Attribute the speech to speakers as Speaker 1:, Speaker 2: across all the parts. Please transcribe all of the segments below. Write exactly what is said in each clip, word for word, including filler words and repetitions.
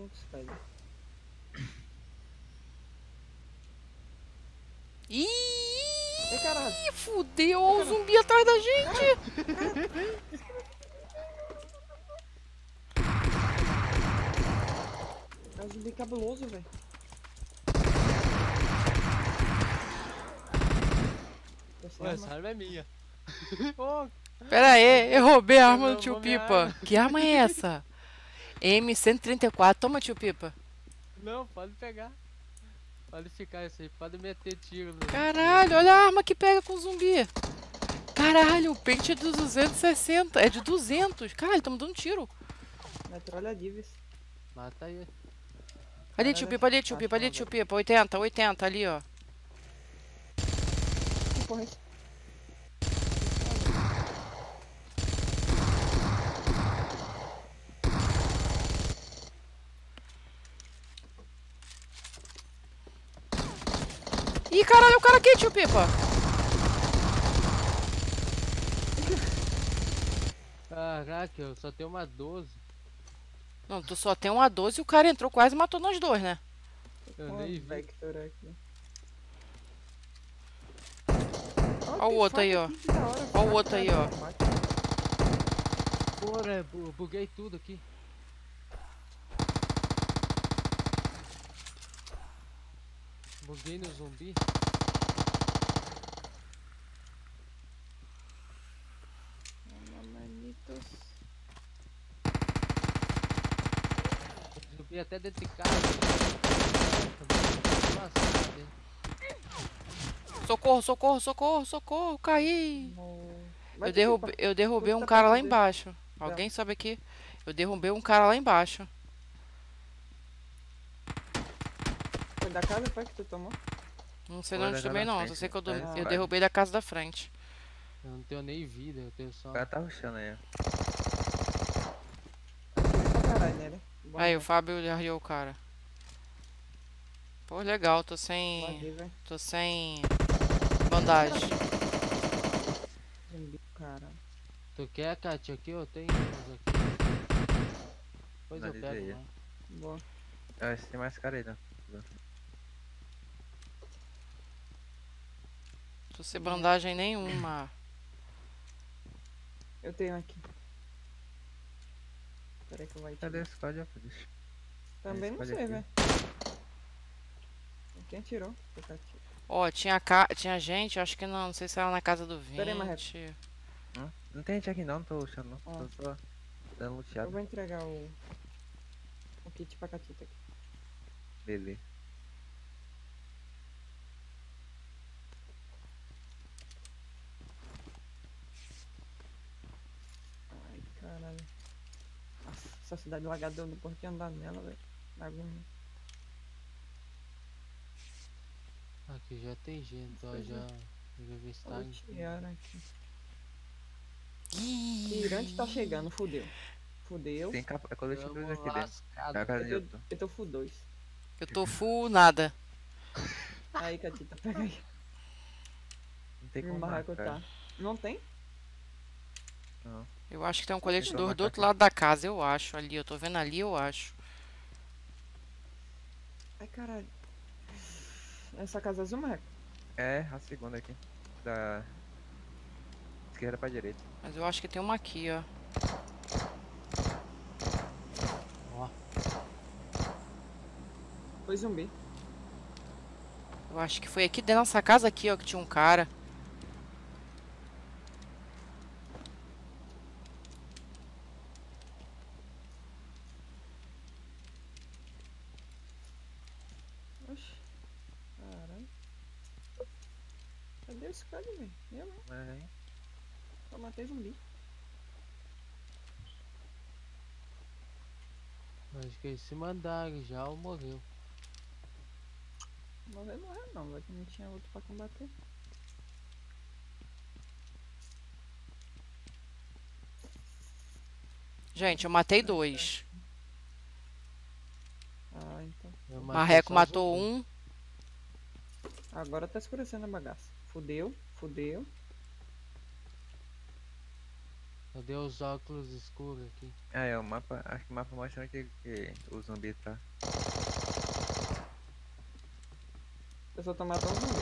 Speaker 1: juntos, velho.
Speaker 2: Ih,
Speaker 1: Ei, caralho.
Speaker 2: fudeu, olha o zumbi atrás da gente.
Speaker 1: É um zumbi cabuloso, velho.
Speaker 3: Ué, essa arma é minha. Oh,
Speaker 2: Pera aí, eu roubei a arma do
Speaker 3: não
Speaker 2: tio
Speaker 3: vou minha
Speaker 2: Pipa.
Speaker 3: arma.
Speaker 2: Que arma é essa? M cento e trinta e quatro, toma, tio Pipa.
Speaker 3: não, pode pegar. Pode ficar isso aí, pode meter tiro. No...
Speaker 2: Caralho, olha a arma que pega com zumbi. Caralho, o pente é de duzentos e sessenta, é de duzentos. Caralho, estamos dando tiro.
Speaker 1: Metralha Divis.
Speaker 3: Mata aí.
Speaker 2: Ali, tio Pipa, ali, tio Pipa, ali, tio Pipa. oitenta, oitenta, ali, ó.
Speaker 1: Que porra é isso?
Speaker 2: Ih, caralho, o cara aqui, tio Pipa.
Speaker 3: Caraca, eu só tenho uma doze.
Speaker 2: Não, tu só tem um A doze e o cara entrou quase e matou nós dois, né?
Speaker 3: Eu
Speaker 1: Uma
Speaker 3: nem vi.
Speaker 1: Vector aqui.
Speaker 2: Ó o outro aí, ó. Ó o outro aí, ó.
Speaker 3: Porra, bu buguei tudo aqui. Buguei no zumbi. O zumbi até dentro de casa. Nossa, hein?
Speaker 2: Socorro, socorro, socorro, socorro, caí.
Speaker 1: Vai
Speaker 2: Eu
Speaker 1: ter
Speaker 2: derrubei,
Speaker 1: pipa.
Speaker 2: eu derrubei
Speaker 1: Quanto
Speaker 2: um
Speaker 1: tá
Speaker 2: cara lá
Speaker 1: perto dele?
Speaker 2: embaixo. Alguém sabe aqui? Eu derrubei um cara lá embaixo.
Speaker 1: Foi da casa foi que tu tomou?
Speaker 2: Não sei
Speaker 4: Foi
Speaker 2: de onde
Speaker 4: da
Speaker 2: também
Speaker 4: casa da
Speaker 2: não, só
Speaker 4: frente,
Speaker 2: sei que eu,
Speaker 4: né?
Speaker 2: do-
Speaker 4: Ah,
Speaker 2: eu
Speaker 4: vai.
Speaker 2: derrubei da casa da frente.
Speaker 3: Eu não tenho nem vida, eu tenho só.
Speaker 4: O cara tá rushando aí, ó.
Speaker 1: Atirei pra caralho nele. Bom,
Speaker 2: Aí, o
Speaker 1: velho.
Speaker 2: Fábio arriou o cara. Pô, legal, tô sem...
Speaker 1: Invadi, velho.
Speaker 2: Tô sem... bandagem.
Speaker 1: Zumbi, cara.
Speaker 3: Tu quer, Kátia? Aqui eu tenho uns aqui. Depois eu
Speaker 4: Analisa
Speaker 3: pego
Speaker 4: aí.
Speaker 3: lá.
Speaker 1: Boa.
Speaker 4: Ah, esse tem mais cara aí, né?
Speaker 2: Tô sem bandagem nenhuma.
Speaker 1: Eu tenho aqui. Peraí que eu vou aí.
Speaker 4: Cadê esse código, Feliz?
Speaker 1: Também não
Speaker 4: Esse
Speaker 1: sei,
Speaker 4: aqui.
Speaker 1: velho. Quem atirou? Foi o Cati.
Speaker 2: Ó, tinha, ca... tinha gente, acho que não, não sei se era na casa do
Speaker 1: Pera aí, Marreco.
Speaker 2: vinte.
Speaker 4: Hum? Não tem gente aqui não, não tô rushando não.
Speaker 1: Ah.
Speaker 4: Tô só dando
Speaker 1: Eu
Speaker 4: luteado.
Speaker 1: vou entregar o... O kit pra Catita aqui.
Speaker 4: Beleza.
Speaker 1: Ai, caralho. Nossa, essa cidade lagada eu não posso andar nela, velho. Agonia.
Speaker 3: Aqui já tem gente, ó,
Speaker 1: Pois é.
Speaker 3: já. Já vi
Speaker 1: Vou
Speaker 3: está.
Speaker 1: tirar aqui. Tirante tá chegando, fudeu. Fudeu.
Speaker 4: Tem capa, é colete cruz aqui dentro.
Speaker 3: lascado.
Speaker 4: É a casa de
Speaker 1: Eu
Speaker 4: outro.
Speaker 1: tô, eu tô full dois.
Speaker 2: Eu tô full nada.
Speaker 1: Aí, Catita, pega aí.
Speaker 4: Não tem
Speaker 1: No
Speaker 4: como
Speaker 1: barraco
Speaker 4: marcar.
Speaker 1: tá. Não tem?
Speaker 4: Não.
Speaker 2: Eu acho que tem um colete
Speaker 4: Deixa eu
Speaker 2: do, do
Speaker 4: marcar
Speaker 2: outro
Speaker 4: aqui.
Speaker 2: lado da casa, eu acho. Ali, eu tô vendo ali, eu acho.
Speaker 1: Ai, caralho. Essa casa azul, Marreco?
Speaker 4: É, a segunda aqui. Da esquerda pra direita.
Speaker 2: Mas eu acho que tem uma aqui, ó.
Speaker 3: Ó,
Speaker 1: Foi zumbi.
Speaker 2: Eu acho que foi aqui dentro dessa casa aqui, ó, que tinha um cara.
Speaker 1: Oxi. Caralho. Cadê esse cara, velho? Eu, hein?
Speaker 4: Mas aí.
Speaker 1: Só matei zumbi.
Speaker 3: acho que esse mandaram já ou morreu.
Speaker 1: Morrer não é não, velho. Que não tinha outro pra combater.
Speaker 2: Gente, eu matei dois.
Speaker 1: Ah, então.
Speaker 3: Eu matei
Speaker 2: Marreco
Speaker 3: só
Speaker 2: matou
Speaker 3: zumbi.
Speaker 2: um.
Speaker 1: Agora tá escurecendo a bagaça. Fudeu, fudeu.
Speaker 3: Eu Cadê os óculos escuros aqui?
Speaker 4: Ah, é o mapa. Acho que o mapa mostra onde que o zumbi tá.
Speaker 1: Eu só tô matando zumbi.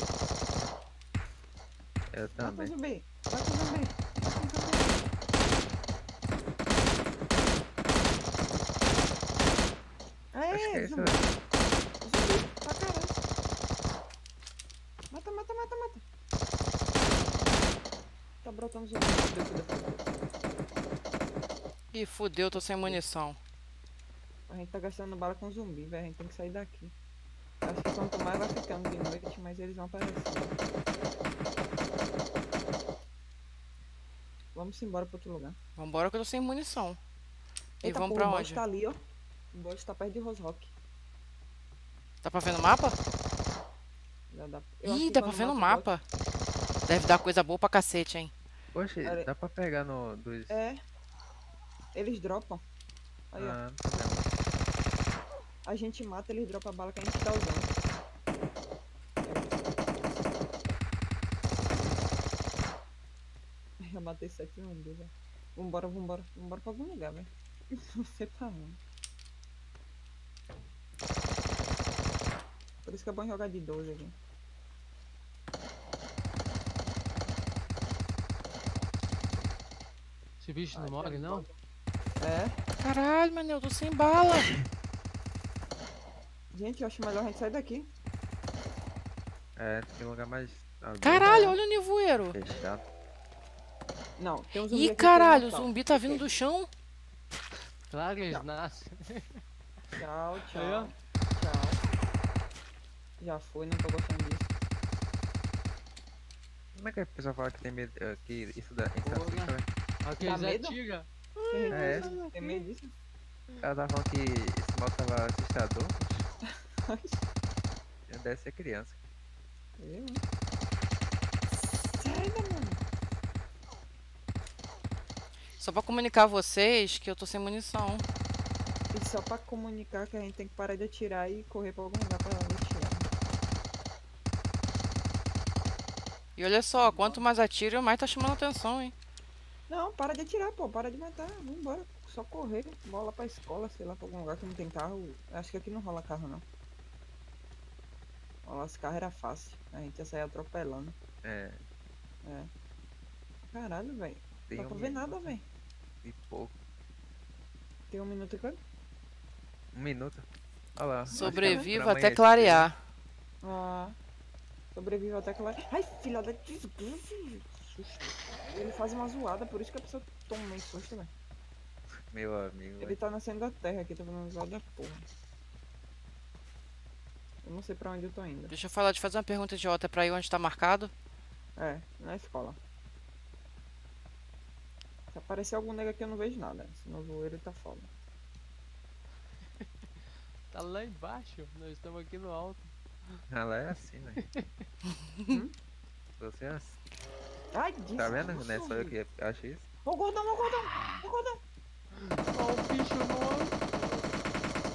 Speaker 4: Eu
Speaker 1: Mata o
Speaker 4: também.
Speaker 1: zumbi. Mata o zumbi. Mata o zumbi.
Speaker 4: Acho que é
Speaker 1: Aê,
Speaker 4: isso.
Speaker 1: zumbi. Zumbi. Pra caralho. Mata, mata, mata, mata. Tá brotando zumbi. Desce, desce, desce.
Speaker 2: Ih, fudeu, tô sem munição.
Speaker 1: A gente tá gastando bala com zumbi, velho. A gente tem que sair daqui. Acho que quanto mais vai ficando de noite, mais eles vão aparecer. Vamos embora pra outro lugar.
Speaker 2: Vambora que eu tô sem munição. E
Speaker 1: Eita,
Speaker 2: vamos
Speaker 1: porra,
Speaker 2: pra
Speaker 1: o boss
Speaker 2: onde?
Speaker 1: tá ali, ó. O boss tá perto de Rose Rock.
Speaker 2: Dá pra ver no mapa?
Speaker 1: Já dá... eu acho
Speaker 2: Ih,
Speaker 1: que
Speaker 2: dá pra
Speaker 1: quando
Speaker 2: ver no
Speaker 1: mata o
Speaker 2: mapa. Deve dar coisa boa pra cacete, hein?
Speaker 4: Poxa,
Speaker 1: Pera-
Speaker 4: dá pra pegar no dos.
Speaker 1: boss- É. Eles dropam. Aí, ó.
Speaker 4: Ah, não tem problema.
Speaker 1: A gente mata, eles dropam a bala que a gente tá usando. Eu matei sete zumbis, velho. Vambora, vambora. Vambora pra algum lugar, velho. Não sei pra onde. Por isso que é bom jogar de doze aqui.
Speaker 3: Esse bicho não
Speaker 1: Ai,
Speaker 3: morre,
Speaker 1: tem
Speaker 3: não?
Speaker 1: bug. É.
Speaker 2: Caralho, mano, eu tô sem bala.
Speaker 1: Gente, eu acho melhor a gente sair daqui.
Speaker 4: É, tem um lugar mais. aberto,
Speaker 2: Caralho, olha o nevoeiro.
Speaker 4: Fechado.
Speaker 1: Não, tem um zumbi
Speaker 2: Ih,
Speaker 1: aqui que
Speaker 2: caralho, o
Speaker 1: ele não
Speaker 2: zumbi tá vindo do chão.
Speaker 3: Claro que eles
Speaker 1: Não.
Speaker 3: nascem.
Speaker 1: Tchau, tchau.
Speaker 3: Aí, ó.
Speaker 1: Tchau. Já foi, não tô gostando disso.
Speaker 4: Como é que a pessoa fala que tem medo. eh, Que isso dá. Isso
Speaker 3: Porra.
Speaker 4: assusta, velho?
Speaker 3: Aqui
Speaker 1: Dá
Speaker 3: eles
Speaker 1: medo?
Speaker 3: atiram.
Speaker 1: Tem gente
Speaker 4: É.
Speaker 1: que tem medo disso?
Speaker 4: Ela tava falando que esse modo tava assustador. Deve ser criança.
Speaker 1: Eu, hein? Sai da mano.
Speaker 2: Só pra comunicar a vocês que eu tô sem munição.
Speaker 1: E só pra comunicar que a gente tem que parar de atirar e correr pra algum lugar pra atirar.
Speaker 2: E olha só, quanto mais atiro, mais tá chamando atenção, hein?
Speaker 1: Não, para de atirar, pô. Para de matar. Vambora. Só correr. Bola pra escola, sei lá, pra algum lugar que não tem carro. Acho que aqui não rola carro, não. Rolar os carros era fácil. A gente ia sair atropelando.
Speaker 4: É.
Speaker 1: É. Caralho, velho.
Speaker 4: Tem
Speaker 1: Dá
Speaker 4: um
Speaker 1: pra ver nada,
Speaker 4: minuto
Speaker 1: velho.
Speaker 4: E pouco.
Speaker 1: Tem um minuto e quanto?
Speaker 4: Um minuto. Olha lá. acho que
Speaker 2: Sobreviva
Speaker 4: pra
Speaker 2: até
Speaker 4: amanhecer,
Speaker 2: clarear.
Speaker 1: Ah. Sobrevive até que lá. Ai, filha da desgraça. Susto. Ele faz uma zoada, por isso que a pessoa toma meio susto, velho.
Speaker 4: Meu amigo.
Speaker 1: Ele
Speaker 4: velho.
Speaker 1: tá nascendo da terra aqui, tá fazendo uma zoada porra. Eu não sei pra onde eu tô indo.
Speaker 2: Deixa eu falar, de fazer uma pergunta idiota pra ir onde tá marcado.
Speaker 1: É, na escola. Se aparecer algum nego aqui eu não vejo nada. Esse nevoeiro tá foda.
Speaker 3: Tá lá embaixo. Nós estamos aqui no alto.
Speaker 4: Ela é assim, né?
Speaker 1: Hum?
Speaker 4: Você é assim.
Speaker 1: Ai, disso.
Speaker 4: Tá vendo? Não é só eu que acho isso.
Speaker 1: Ô gordão, ô gordão, ô gordão.
Speaker 3: Ó o bicho morto.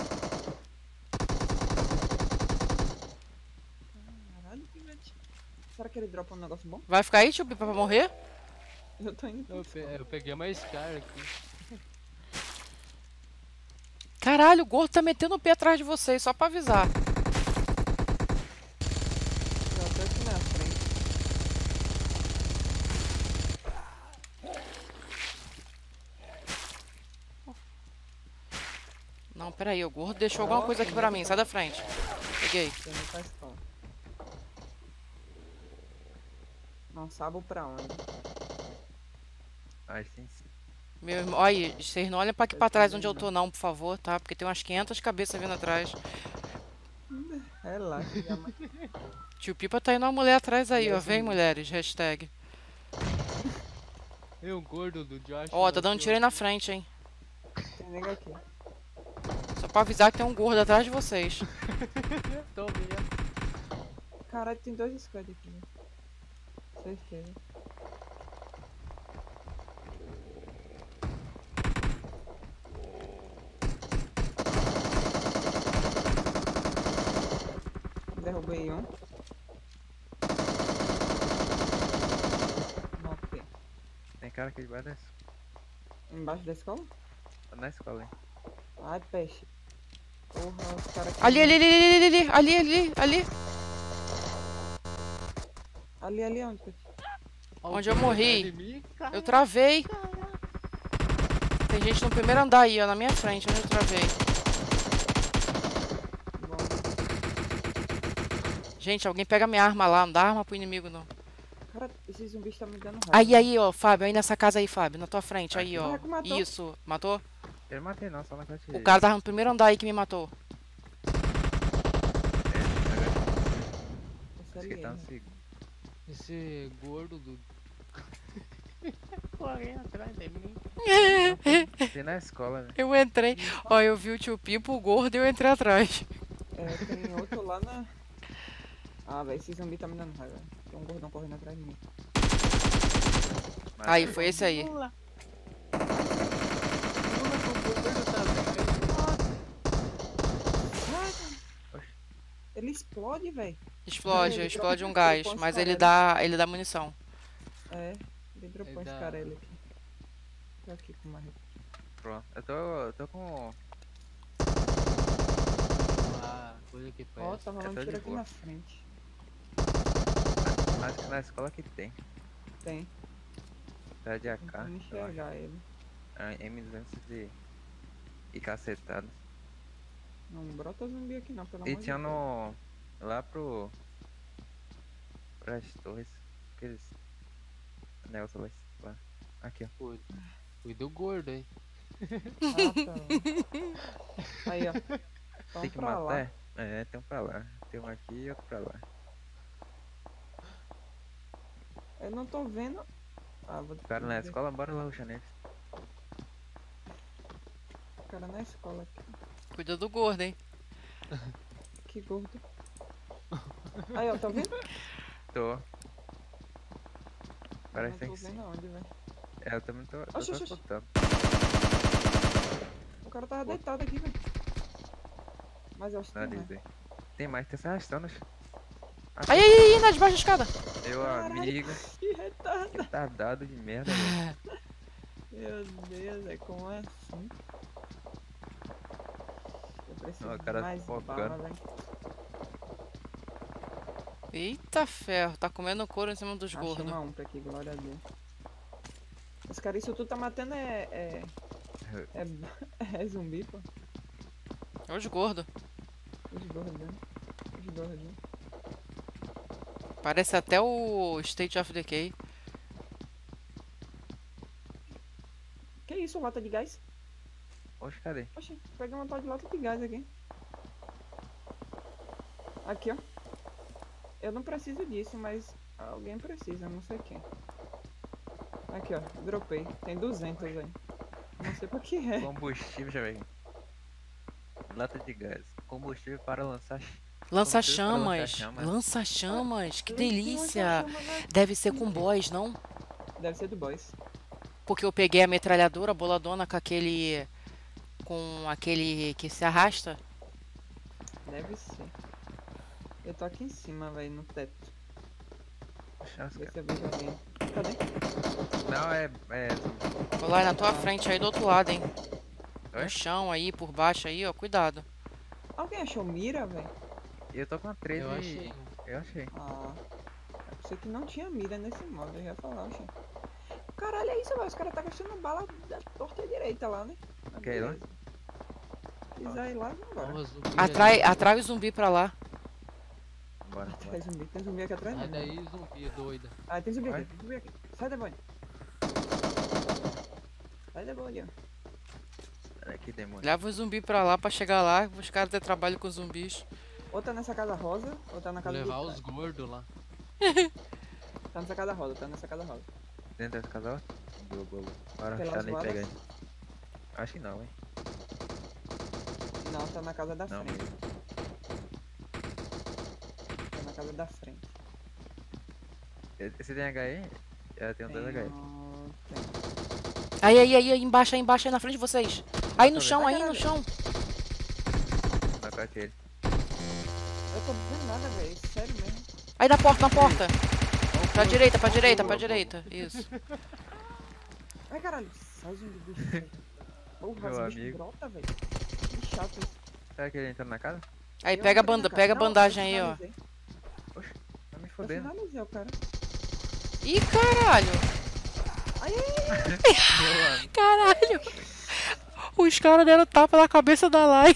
Speaker 1: Caralho, que gatinho. Será que ele dropa um negócio bom?
Speaker 2: Vai ficar aí, tio Pipa, pra morrer?
Speaker 1: Eu tô indo
Speaker 3: Eu,
Speaker 1: pra
Speaker 3: pe-
Speaker 1: escola.
Speaker 3: eu peguei uma Scar aqui.
Speaker 2: Caralho, o gordo tá metendo o pé atrás de vocês, só pra avisar.
Speaker 1: Já tô aqui na frente.
Speaker 2: Não, peraí, o gordo deixou alguma coisa aqui pra mim, sai da frente. Peguei.
Speaker 1: Tô indo pra escola. Não sabo pra onde.
Speaker 4: Acho que tem sim.
Speaker 2: Meu irmão, olha, vocês não olham pra aqui pra trás onde eu tô não, por favor, tá? Porque tem umas quinhentas cabeças vindo atrás.
Speaker 1: Relaxa, já ma-
Speaker 2: Tio Pipa tá indo uma mulher atrás aí, ó.
Speaker 1: Deus
Speaker 2: Vem,
Speaker 1: me-
Speaker 2: mulheres, hashtag.
Speaker 3: E o gordo do Josh.
Speaker 2: Ó, tá dando
Speaker 3: bateu
Speaker 2: tiro aí na
Speaker 3: aqui.
Speaker 2: frente, hein.
Speaker 1: Tem nego aqui.
Speaker 2: Só pra avisar que tem um gordo atrás de vocês.
Speaker 3: Tô vendo.
Speaker 1: Caralho, tem dois squads aqui. Né? Certeza. Derrubei um. Ok.
Speaker 4: Tem cara que vai dessa.
Speaker 1: Embaixo da escola?
Speaker 4: Na escola, hein?
Speaker 1: Ai, peixe. Porra, os caras...
Speaker 2: Ali, ali, ali, ali, ali, ali, ali, ali.
Speaker 1: Ali, ali, onde? Peixe?
Speaker 2: Onde eu
Speaker 3: Alguém
Speaker 2: morri.
Speaker 3: atrás de mim, cara.
Speaker 2: Eu travei. Tem gente no primeiro andar aí, ó, na minha frente, onde eu travei.
Speaker 1: Bom,
Speaker 2: Gente, alguém pega minha arma lá, não dá arma pro inimigo, não.
Speaker 1: cara, esses zumbis estão me dando raiva.
Speaker 2: Aí, aí, ó, Fábio, aí nessa casa aí, Fábio, na tua frente, aí,
Speaker 4: Aqui.
Speaker 2: ó.
Speaker 1: Ah, que matou.
Speaker 2: Isso, matou?
Speaker 4: Eu não matei não, só na frente.
Speaker 2: O cara tava no primeiro andar aí que me matou.
Speaker 1: Esse
Speaker 4: Acho
Speaker 1: ali
Speaker 4: que tá
Speaker 1: é,
Speaker 4: no
Speaker 1: né?
Speaker 4: segundo.
Speaker 3: Esse gordo do... correndo atrás de mim.
Speaker 4: Tem na escola, né?
Speaker 2: Eu entrei, ó, eu vi o tio Pipo, o gordo, e eu entrei atrás.
Speaker 1: É, tem outro lá na... Ah, velho, esse zumbi tá me dando raiva. Tem um gordão correndo atrás de mim.
Speaker 4: Mas
Speaker 2: Aí,
Speaker 4: é
Speaker 2: foi esse aí.
Speaker 3: Lula. Lula com o gordo também.
Speaker 1: Ele explode, velho.
Speaker 2: Explode,
Speaker 1: Ele
Speaker 2: explode
Speaker 1: dropa
Speaker 2: um
Speaker 1: um
Speaker 2: gás,
Speaker 1: pouco,
Speaker 2: mas
Speaker 1: uns
Speaker 2: ele
Speaker 1: caras.
Speaker 2: dá, ele dá munição.
Speaker 1: É, ele dropou
Speaker 3: Ele
Speaker 1: esse
Speaker 3: dá-
Speaker 1: cara ele aqui. Tô aqui com uma...
Speaker 4: Pronto. Eu tô, eu tô com...
Speaker 3: Ah, coisa que
Speaker 1: Ó,
Speaker 3: presta.
Speaker 1: tá rolando
Speaker 4: tô de
Speaker 1: tiro aqui
Speaker 4: boa.
Speaker 1: na frente.
Speaker 4: Acho que na escola que tem.
Speaker 1: Tem.
Speaker 4: Tá de A K.
Speaker 1: Tentando
Speaker 4: eu acho.
Speaker 1: enxergar ele.
Speaker 4: Ah, M duzentos de... E cacetado.
Speaker 1: Não brota zumbi aqui não, pelo
Speaker 4: E
Speaker 1: amor de
Speaker 4: tinha
Speaker 1: Deus.
Speaker 4: no... Lá pro... Pras torres. Aqueles... Negócio lá. lá. Aqui, ó.
Speaker 3: Cuida. Cuida do gordo, hein.
Speaker 1: Ah, tá. Aí, ó. Então
Speaker 4: Tem que
Speaker 1: pra
Speaker 4: matar?
Speaker 1: lá.
Speaker 4: É, É, tem um pra lá. Tem um aqui e outro pra lá.
Speaker 1: Eu não tô vendo... Ah, vou...
Speaker 4: O cara na escola, bora lá, ruxar neles.
Speaker 1: O cara na escola aqui.
Speaker 2: Cuida do gordo, hein?
Speaker 1: Que gordo. Aí, ó, tá vendo?
Speaker 4: Tô.
Speaker 1: Eu
Speaker 4: Parece
Speaker 1: não
Speaker 4: que
Speaker 1: tô
Speaker 4: tem sim.
Speaker 1: vendo onde, velho.
Speaker 4: É, eu também tô, eu
Speaker 1: Oxi,
Speaker 4: tô
Speaker 1: oxi, oxi.
Speaker 4: escutando.
Speaker 1: O cara tava deitado aqui, velho. Mas eu acho que
Speaker 4: Não,
Speaker 1: não é.
Speaker 4: dizer. Tem mais, tem se arrastando.
Speaker 2: Aí, aí, aí, na debaixo da escada.
Speaker 4: Meu
Speaker 1: Caralho.
Speaker 4: amigo,
Speaker 1: Que retardado.
Speaker 4: retardado de merda, velho.
Speaker 1: Meu Deus, é como é assim? Eu preciso
Speaker 4: Ó, o
Speaker 1: de
Speaker 4: cara
Speaker 1: mais
Speaker 4: focando.
Speaker 1: bala, velho.
Speaker 2: Eita ferro, tá comendo couro em cima dos
Speaker 1: Achei
Speaker 2: gordos.
Speaker 1: uma umpa aqui, glória a Deus. Os caras, isso tudo tá matando é... É, é, é zumbi, pô.
Speaker 2: Os gordos.
Speaker 1: Os gordos, né? Os gordos.
Speaker 2: Parece até o State of Decay.
Speaker 1: Que isso, lata de gás?
Speaker 4: Oxe, cadê?
Speaker 1: Oxi, peguei uma tal de lata de gás aqui. Aqui, ó. Eu não preciso disso, mas alguém precisa, não sei quem. Aqui, ó, dropei. Tem duzentos aí. Não sei pra que é.
Speaker 4: Combustível, já veio. Lata de gás. Combustível para lançar... ch-
Speaker 2: Lança-chamas.
Speaker 4: lança-chamas.
Speaker 2: Lança-chamas, que
Speaker 1: Tem um
Speaker 2: delícia.
Speaker 1: lança-chama, né?
Speaker 2: Deve ser com boys, não?
Speaker 1: Deve ser do boys.
Speaker 2: Porque eu peguei a metralhadora boladona com aquele... Com aquele que se arrasta.
Speaker 1: Deve ser. Eu tô aqui em cima, velho, no teto.
Speaker 4: Oxe, os
Speaker 1: Vê
Speaker 4: caras-
Speaker 1: se eu vejo alguém. Cadê?
Speaker 4: Não, é... é...
Speaker 2: Vou lá na tua frente aí do outro lado, hein?
Speaker 4: Oi?
Speaker 2: No chão aí, por baixo aí, ó. Cuidado.
Speaker 1: Alguém achou mira, velho?
Speaker 4: Eu tô com a treze.
Speaker 3: Eu achei.
Speaker 4: Eu achei.
Speaker 1: Ah. Eu pensei que não tinha mira nesse modo, eu ia falar, oxe. Caralho, é isso, velho. Os caras tá gastando bala da torta e direita lá, né? Ah,
Speaker 4: Quer ir lá?
Speaker 1: beleza. Quiser ir lá, vambora.
Speaker 3: Ó, zumbi
Speaker 2: Atrai,
Speaker 3: ali.
Speaker 2: atrai o zumbi pra lá.
Speaker 4: Bora,
Speaker 1: Tem
Speaker 4: bora.
Speaker 1: zumbi, tem zumbi aqui atrás,
Speaker 3: Sai
Speaker 1: não.
Speaker 3: daí, zumbi doida.
Speaker 1: Ah, tem zumbi
Speaker 4: Vai.
Speaker 1: aqui, tem zumbi aqui. Sai da bonde. Sai da bonde, ó.
Speaker 4: Olha que demônio.
Speaker 2: Leva o zumbi pra lá pra chegar lá. Os caras ter trabalho com zumbis.
Speaker 1: Ou tá nessa casa rosa, ou tá na
Speaker 3: Vou
Speaker 1: casa
Speaker 3: levar
Speaker 1: de
Speaker 3: os gordos lá.
Speaker 1: Tá nessa casa rosa, tá nessa casa rosa.
Speaker 4: Dentro desse casal? Boa, boa, boa. Bora
Speaker 1: Pelas
Speaker 4: ruxar nem
Speaker 1: varas?
Speaker 4: pegar. Acho que não, hein.
Speaker 1: Não, tá na casa da
Speaker 4: Não
Speaker 1: frente.
Speaker 4: mesmo.
Speaker 1: Tá na casa da frente.
Speaker 4: Você tem H E? Eu tenho dois H E.
Speaker 1: Tenho- tenho.
Speaker 2: Aí, aí, aí, aí, embaixo, aí embaixo, aí na frente de vocês. Aí no
Speaker 4: Tô
Speaker 2: chão,
Speaker 1: vendo.
Speaker 2: aí
Speaker 1: Ai,
Speaker 2: no chão.
Speaker 4: Na cara dele.
Speaker 1: Eu tô vendo nada, velho. Sério mesmo.
Speaker 2: Aí na porta, na porta. Pra direita, pra direita, pra direita. Isso.
Speaker 1: Ai, caralho. Sai, zumbi, bicho. velho. Porra,
Speaker 4: Meu
Speaker 1: os bichos
Speaker 4: amigo.
Speaker 1: brotam, velho. Que chato isso.
Speaker 4: Será que ele entrou na casa?
Speaker 2: Aí,
Speaker 1: Eu
Speaker 2: pega a
Speaker 1: entrei na
Speaker 2: banda,
Speaker 1: casa.
Speaker 2: pega a
Speaker 1: Não, eu
Speaker 2: bandagem aí, ó.
Speaker 1: finalizei.
Speaker 4: Oxe, tá me
Speaker 1: Eu
Speaker 4: fodendo.
Speaker 1: finalizei o cara.
Speaker 2: Ih, caralho.
Speaker 1: Ai, ai, ai.
Speaker 4: Meu amigo.
Speaker 2: Caralho. Os caras deram tapa na cabeça da Lai.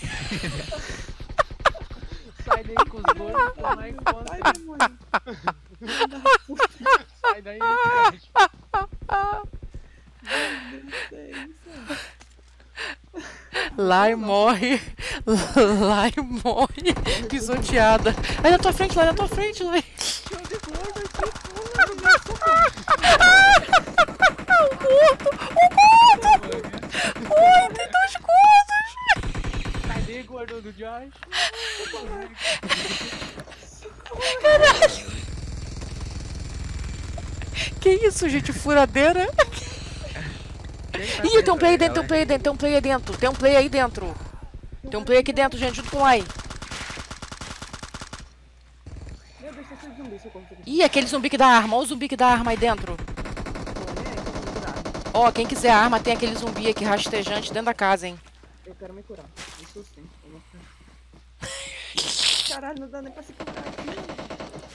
Speaker 3: Sai daí com os gordos, pô, não encontra.
Speaker 1: Ai, demônio. Filho da puta.
Speaker 3: Sai daí, cara.
Speaker 1: Meu Deus, que é isso?
Speaker 2: Lai morre. Lai morre. Pisoteada. Aí na tua frente, Lai, na tua frente, Lai.
Speaker 1: Show de gordo aqui, porra. Meu
Speaker 2: O gordo! Oi, tem dois gordos!
Speaker 3: Sai daí, gordo do Josh.
Speaker 2: Caralho! Que isso, gente? Furadeira?
Speaker 4: Quem tá
Speaker 2: Ih, tem um play aí
Speaker 4: dentro?
Speaker 2: dentro, tem um play aí dentro, tem um play aí dentro, tem um play aí dentro. Tem um play aqui dentro, gente, junto com o Lai.
Speaker 1: Meu Deus, esse zumbi, socorro. socorro.
Speaker 2: Ih, aquele zumbi que dá arma, olha o zumbi que dá arma aí dentro.
Speaker 1: Pô, nem aí, eu vou curar.
Speaker 2: Ó, quem quiser arma, tem aquele zumbi aqui rastejante dentro da casa, hein.
Speaker 1: Eu quero me curar. Isso sim. Eu vou curar. Caralho, não dá nem pra se curar aqui.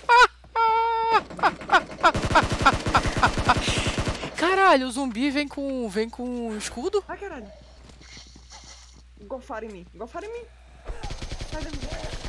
Speaker 2: Caralho, o zumbi vem com, vem com escudo?
Speaker 1: Ai, caralho. Golfaram em mim. Golfaram em mim. Sai daqui.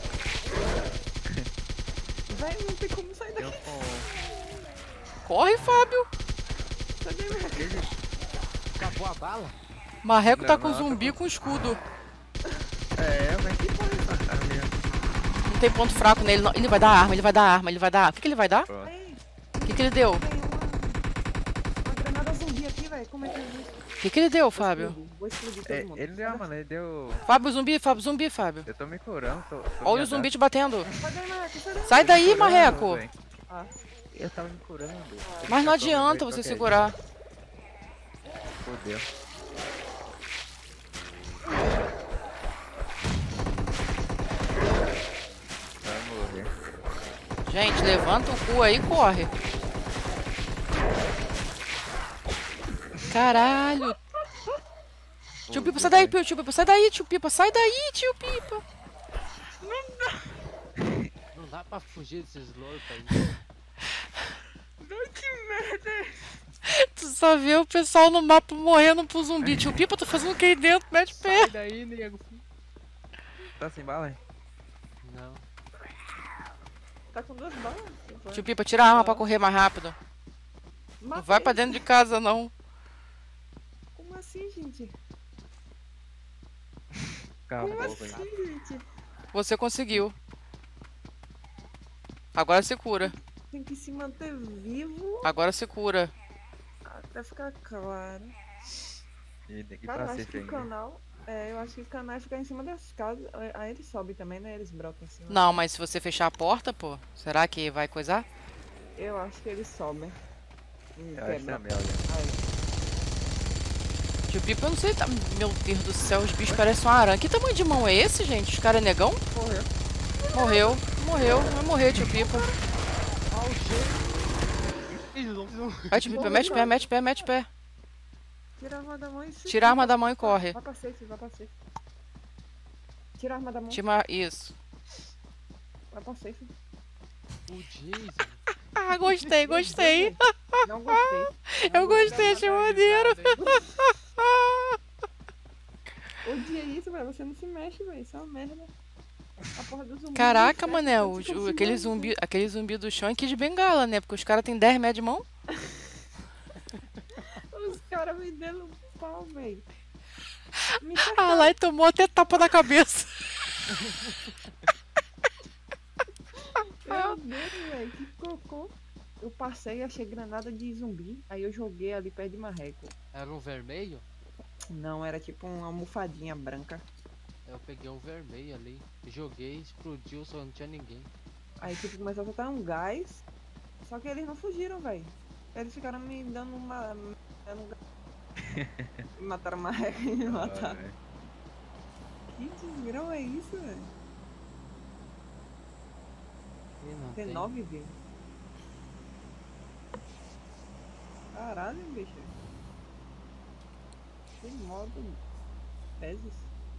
Speaker 1: Véi, não tem como sair
Speaker 4: Eu
Speaker 1: daqui.
Speaker 4: com...
Speaker 2: Corre, Fábio.
Speaker 1: Sai daqui.
Speaker 3: Acabou a bala?
Speaker 2: Marreco tá
Speaker 4: Não,
Speaker 2: com
Speaker 4: não,
Speaker 2: zumbi
Speaker 4: tá
Speaker 2: com escudo.
Speaker 4: É, mas que porra é essa? Ah, minha.
Speaker 2: Não tem ponto fraco nele, não. Ele vai dar arma, ele vai dar arma, ele vai dar arma. O que, que ele vai dar?
Speaker 4: Pronto.
Speaker 1: Ei,
Speaker 2: O que, que ele deu?
Speaker 1: tem uma... Uma granada zumbi aqui, velho. Como é que é isso?
Speaker 2: O que, que ele deu, Fábio?
Speaker 1: Vou explodir todo
Speaker 4: É,
Speaker 1: mundo.
Speaker 4: ele deu, mano, ele deu...
Speaker 2: Fábio, zumbi, Fábio, zumbi, Fábio.
Speaker 4: Eu tô me curando, tô... tô
Speaker 2: Olha
Speaker 4: me
Speaker 2: o zumbi
Speaker 4: adaptando.
Speaker 2: te batendo.
Speaker 1: Sai daí, Marreco. Sai daí.
Speaker 2: Sai daí,
Speaker 4: Curando,
Speaker 2: Marreco.
Speaker 4: velho.
Speaker 1: Ah,
Speaker 4: Eu tava me curando.
Speaker 2: Mas não
Speaker 4: Eu tô
Speaker 2: adianta
Speaker 4: me-
Speaker 2: você
Speaker 4: ok.
Speaker 2: segurar.
Speaker 4: Fodeu. Vai morrer.
Speaker 2: Gente, levanta o cu aí e corre. Caralho. Tio Pipa, sai daí, tio Pipa, sai daí, tio Pipa, sai daí, tio Pipa.
Speaker 3: Não dá pra fugir desses loucos aí.
Speaker 2: Tu só vê o pessoal no mapa morrendo pro zumbi. Tio Pipa, tô fazendo o que aí dentro? Mete pé.
Speaker 3: Sai daí, nego.
Speaker 4: Tá sem bala, hein?
Speaker 3: Não.
Speaker 1: tá com duas balas.
Speaker 2: Tio Pipa, tira a arma pra correr mais rápido. Não vai pra dentro de casa, não.
Speaker 1: Como assim, gente?
Speaker 4: Calma,
Speaker 1: Como
Speaker 4: louco, hein?
Speaker 1: assim, gente?
Speaker 2: Você conseguiu. Agora se cura.
Speaker 1: Tem que se manter vivo
Speaker 2: Agora se cura.
Speaker 1: até ficar claro.
Speaker 4: E tem que ir
Speaker 1: Cara, eu
Speaker 4: pra
Speaker 1: acho
Speaker 4: safe
Speaker 1: que o
Speaker 4: ainda.
Speaker 1: canal... É, eu acho que o canal é ficar em cima das casas. é, Aí eles sobem também, né? Eles brotam assim.
Speaker 2: Não, mas se você fechar a porta, pô, será que vai coisar?
Speaker 1: Eu acho que eles sobem. Hum,
Speaker 4: Eu acho que é
Speaker 1: quebra.
Speaker 4: a merda.
Speaker 1: Aí.
Speaker 2: Tio Pipa, eu não sei. Tá... Meu Deus do céu, os bichos parecem uma aranha. Que tamanho de mão é esse, gente? Os caras é negão?
Speaker 1: Morreu.
Speaker 2: Morreu, morreu, vai morrer, tio Pipa. Vai, tio Pipa, mete pé, mete pé, mete pé.
Speaker 1: Tira a arma da mão e se...
Speaker 2: Tira a arma da mão e corre.
Speaker 1: Vai pra safe, vai pra safe. Tira a arma da mão,
Speaker 2: Tira... Isso.
Speaker 1: vai pra safe.
Speaker 3: O Jason.
Speaker 2: Ah, gostei, gostei.
Speaker 1: Não gostei.
Speaker 2: Eu gostei, achei maneiro.
Speaker 1: Odia isso, velho. Você não se mexe, velho. Isso é uma merda. A porra do zumbi.
Speaker 2: Caraca,
Speaker 1: não
Speaker 2: mané, o,
Speaker 1: fecha,
Speaker 2: o-
Speaker 1: você
Speaker 2: aquele,
Speaker 1: consiga-
Speaker 2: zumbi, aquele zumbi do chão é aqui de bengala, né? Porque os caras têm dez metros de mão.
Speaker 1: Os caras me dando um pau, velho. Me
Speaker 2: Ah, lá e tomou até tapa na cabeça.
Speaker 1: Meu Deus, velho. Que cocô. Eu passei e achei granada de zumbi. Aí eu joguei ali perto de Marreco.
Speaker 3: Era um vermelho?
Speaker 1: Não, era tipo uma almofadinha branca.
Speaker 3: Eu peguei um vermelho ali. Joguei, explodiu, só não tinha ninguém.
Speaker 1: Aí tipo começou a soltar um gás. Só que eles não fugiram, velho. Eles ficaram me dando uma. me dando um gás. Me mataram Marreco e me
Speaker 4: Ah,
Speaker 1: mataram.
Speaker 4: velho.
Speaker 1: Que desgrão é isso, velho?
Speaker 3: E não
Speaker 1: Tem
Speaker 3: tem.
Speaker 1: nove vezes. Caralho, bicho. Que modo. Fezes.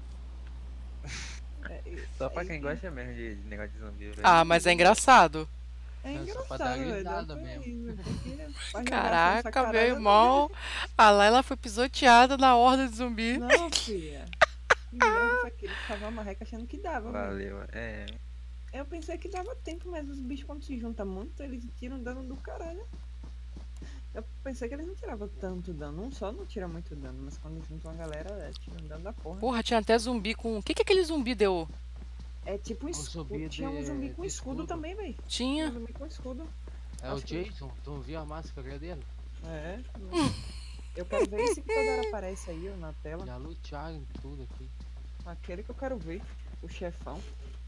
Speaker 1: É, é-
Speaker 4: Só pra
Speaker 1: é-
Speaker 4: quem gosta mesmo de, de negócio de zumbi, velho.
Speaker 2: Ah, mas é engraçado.
Speaker 1: É
Speaker 3: É só pra dar
Speaker 1: engraçado, velho.
Speaker 3: risada
Speaker 1: dá pra
Speaker 3: mesmo.
Speaker 1: rir, porque pra jogar assim
Speaker 2: Caraca,
Speaker 1: essa
Speaker 2: meu
Speaker 1: caralho,
Speaker 2: irmão. A Laila foi pisoteada na horda de zumbi.
Speaker 1: Não, filha. Lembrando isso aqui, ele ficava marreca achando que dava, velho.
Speaker 4: Valeu, é.
Speaker 1: Eu pensei que dava tempo, mas os bichos quando se juntam muito, eles tiram dano do caralho. Eu pensei que eles não tiravam tanto dano. Um só não tira muito dano, mas quando juntam a galera, é, tiram dano da porra.
Speaker 2: Porra, tinha até zumbi com. O que que aquele zumbi deu?
Speaker 1: É tipo um escudo.
Speaker 3: zumbi
Speaker 1: Tinha um
Speaker 3: de-
Speaker 1: zumbi com
Speaker 3: de
Speaker 1: escudo,
Speaker 3: escudo.
Speaker 1: também, velho. Tinha
Speaker 2: Tinha.
Speaker 1: um zumbi com escudo.
Speaker 3: É o
Speaker 1: Acho que-
Speaker 3: Jason, tu não viu a máscara dele?
Speaker 1: É. Eu quero ver esse que toda hora aparece aí ó, na tela.
Speaker 3: Já lutearam em tudo aqui.
Speaker 1: Aquele que eu quero ver. O chefão.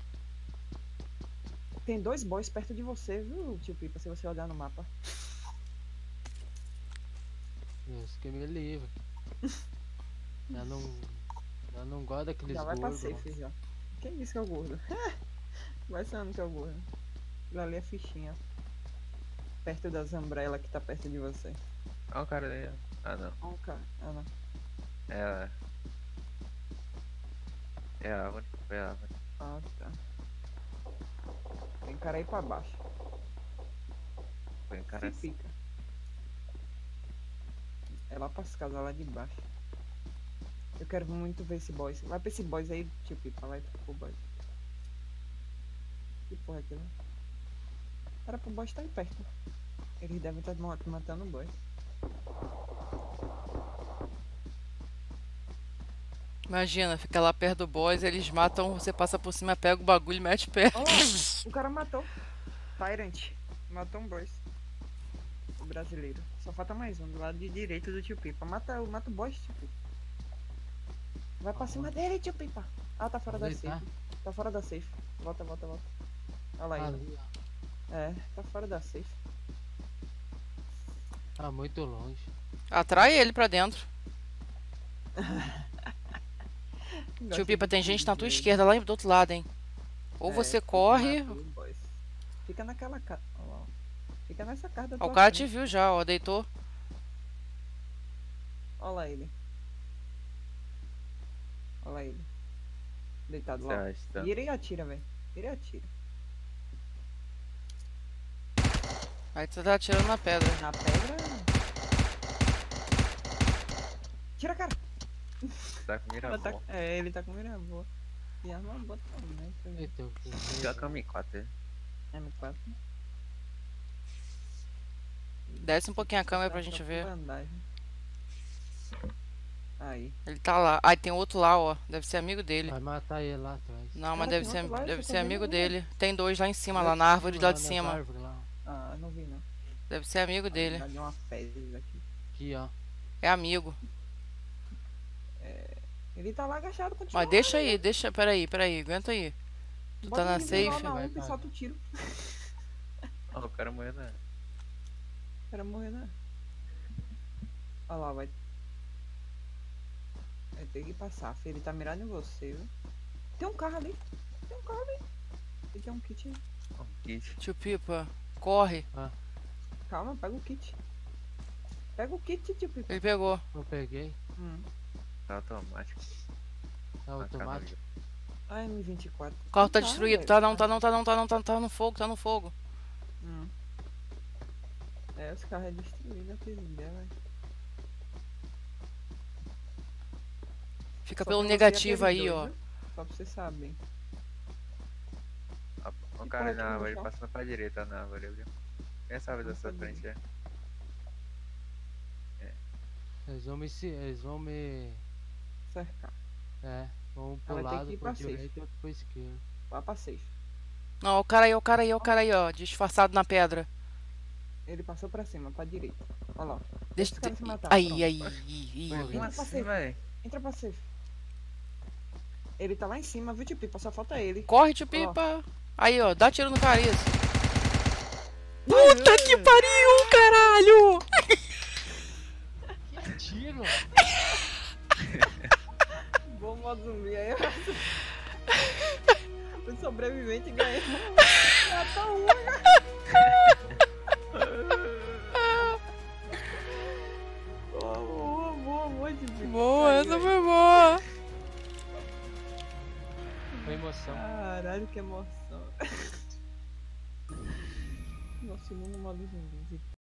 Speaker 1: Tem dois boys perto de você, viu, tio Pipa, se você olhar no mapa.
Speaker 3: Deus que me livre. Já não. Já não gosto daqueles
Speaker 1: Já vai pra
Speaker 3: gordos.
Speaker 1: safe já. Quem disse que é o gordo? Vai sendo que é o gordo. Aquilo ali é fichinha. Perto das umbrellas que tá perto de você.
Speaker 4: Olha o cara aí, ó. Ah, não.
Speaker 1: Ó, cara. Ah, não.
Speaker 4: É a... É a árvore. Foi a árvore.
Speaker 1: Ah, tá. Tem cara aí pra baixo.
Speaker 4: Foi um cara
Speaker 1: Se
Speaker 4: assim.
Speaker 1: pica. É lá pras casas lá de baixo. Eu quero muito ver esse boys. Vai pra esse boys aí, tio Pipa. Vai pro boys. Que porra é aquilo? Era pro boys tá aí perto. Eles devem estar matando o boys.
Speaker 2: Imagina, fica lá perto do boss, eles matam, você passa por cima, pega o bagulho e mete o pé.
Speaker 1: Ó, o cara matou. Tyrant. Matou um boys. O brasileiro. Só falta mais um, do lado de direito do tio Pipa. Mata, mata o boys, tio Pipa. Vai pra cima dele, tio Pipa. Ah, tá fora da
Speaker 3: Onde
Speaker 1: safe.
Speaker 3: ele
Speaker 1: Tá fora da safe. Volta, volta, volta. Olha lá ele.
Speaker 3: Ali, ó.
Speaker 1: É, tá fora da safe.
Speaker 3: Tá muito longe.
Speaker 2: Atrai ele pra dentro.
Speaker 1: Gosta
Speaker 2: Tio Pipa,
Speaker 1: de
Speaker 2: tem gente na tua
Speaker 1: dizer.
Speaker 2: esquerda lá do outro lado, hein? Ou
Speaker 1: É,
Speaker 2: você
Speaker 1: tu
Speaker 2: corre.
Speaker 1: mata o boys. Fica naquela casa. Fica nessa casa da
Speaker 2: Ó, o
Speaker 1: tua
Speaker 2: cara te
Speaker 1: frente.
Speaker 2: viu já, ó, deitou.
Speaker 1: Olha lá ele. Olha lá ele. Deitado
Speaker 4: Você
Speaker 1: lá.
Speaker 4: acha, tá?
Speaker 1: Vira e atira, velho. Vira e atira.
Speaker 2: Aí tu tá atirando na pedra.
Speaker 1: Na pedra. Tira, cara.
Speaker 4: Tá com mira
Speaker 1: Ela tá-
Speaker 4: boa.
Speaker 1: É, ele tá com mira boa. E arma boa também. pra mim.
Speaker 3: Eita, eu
Speaker 4: Já com a M quatro.
Speaker 1: M quatro.
Speaker 2: Desce um pouquinho a câmera pra
Speaker 1: Tá
Speaker 2: gente
Speaker 1: com
Speaker 2: ver.
Speaker 1: bandagem. Aí.
Speaker 2: Ele tá lá. Aí tem outro lá, ó. Deve ser amigo dele.
Speaker 3: Vai matar ele lá atrás.
Speaker 2: Não, mas
Speaker 1: Cara,
Speaker 2: deve
Speaker 1: tem
Speaker 2: ser,
Speaker 1: outro lá,
Speaker 2: deve
Speaker 1: eu tô
Speaker 2: ser
Speaker 1: vendo
Speaker 2: amigo
Speaker 1: um.
Speaker 2: dele. Tem dois lá em cima,
Speaker 3: Lá
Speaker 2: lá
Speaker 3: de
Speaker 2: na árvore
Speaker 3: cima,
Speaker 2: lá de
Speaker 3: nas
Speaker 2: cima.
Speaker 3: árvores lá.
Speaker 1: Ah, não vi não.
Speaker 2: Deve ser amigo dele.
Speaker 1: Dá uma fezes aqui.
Speaker 3: Aqui, ó.
Speaker 2: É amigo.
Speaker 1: Ele tá lá agachado, continua.
Speaker 2: Mas deixa aí, deixa. Peraí, peraí. Aguenta aí. Tu
Speaker 1: Bota
Speaker 2: tá na
Speaker 1: ele lá
Speaker 2: safe?
Speaker 1: na
Speaker 3: Vai,
Speaker 1: U M P e
Speaker 3: vai.
Speaker 1: solta o tiro.
Speaker 4: Ó, o cara morreu, né?
Speaker 1: O cara morrer, né? Olha lá, vai. Vai ter que passar, filho. Ele tá mirado em você, viu? Tem um carro ali. Tem um carro ali. Ele tem um kit aí.
Speaker 4: Ó, um kit.
Speaker 2: Tio Pipa, corre.
Speaker 1: Calma, pega o kit. Pega o kit, tio Pipa.
Speaker 2: Ele pegou.
Speaker 3: Eu peguei.
Speaker 1: Hum.
Speaker 4: Tá automático.
Speaker 3: Tá
Speaker 4: Ah,
Speaker 3: automático.
Speaker 1: A M vinte e quatro.
Speaker 2: O carro tá
Speaker 1: Não
Speaker 2: destruído.
Speaker 1: velho.
Speaker 2: Tá não, tá não, tá não, tá não, tá, tá no fogo, tá no fogo.
Speaker 1: Hum. É, os carros é destruído aqui dela.
Speaker 2: Fica
Speaker 1: Só
Speaker 2: pelo
Speaker 1: pra você
Speaker 2: negativo
Speaker 1: aqueles
Speaker 2: aí,
Speaker 1: dois,
Speaker 2: ó.
Speaker 1: viu? Só pra vocês saberem.
Speaker 4: Ó, o
Speaker 1: E
Speaker 4: cara
Speaker 1: corre
Speaker 4: na
Speaker 1: aqui no
Speaker 4: árvore,
Speaker 1: chão.
Speaker 4: passando pra direita na árvore, viu? Essa árvore da sua
Speaker 1: Nossa,
Speaker 4: frente, é.
Speaker 3: Eles vão me. se- Eles vão me.
Speaker 1: Cercar.
Speaker 3: É. Um
Speaker 1: Ah,
Speaker 3: pro
Speaker 1: vai ter que
Speaker 3: lado,
Speaker 1: ir
Speaker 3: pro
Speaker 1: pra safe.
Speaker 3: direito e outro pro esquerdo.
Speaker 1: Lá pra safe.
Speaker 2: Não, o cara aí, o cara aí, o cara aí, ó. Disfarçado na pedra.
Speaker 1: Ele passou pra cima, pra direita. Olha lá.
Speaker 2: Deixa.
Speaker 1: os caras se matar,
Speaker 2: Aí,
Speaker 1: pronto.
Speaker 2: aí, aí.
Speaker 3: Foi,
Speaker 4: Como
Speaker 1: Entra pra
Speaker 4: assim,
Speaker 1: safe.
Speaker 4: velho?
Speaker 1: Entra pra safe. Ele tá lá em cima, viu, tio Pipa? Só falta ele.
Speaker 2: Corre, tio Pipa. Aí, ó. Dá tiro no cara, isso. Puta que pariu, caralho!
Speaker 3: Que tiro!
Speaker 1: Bom modo zumbi aí. O sobrevivente ganhou. Mata um. Boa, boa, boa, boa, tio Pipa.
Speaker 2: Boa, Essa foi boa.
Speaker 3: Foi emoção.
Speaker 1: Caralho, que emoção. Nossa, segundo modo zumbi.